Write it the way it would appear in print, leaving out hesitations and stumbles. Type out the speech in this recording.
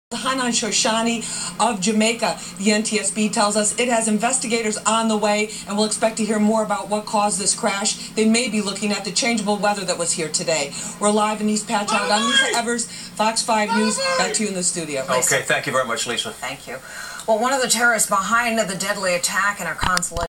Hanan Shoshani of Jamaica. The NTSB tells us it has investigators on the way, and we'll expect to hear more about what caused this crash. They may be looking at the changeable weather that was here today. We're live in East Patchogue. I'm Lisa Evers, Fox 5 News. Back to you in the studio. Okay, thank you very much, Lisa. Thank you. Well, one of the terrorists behind the deadly attack in our consulate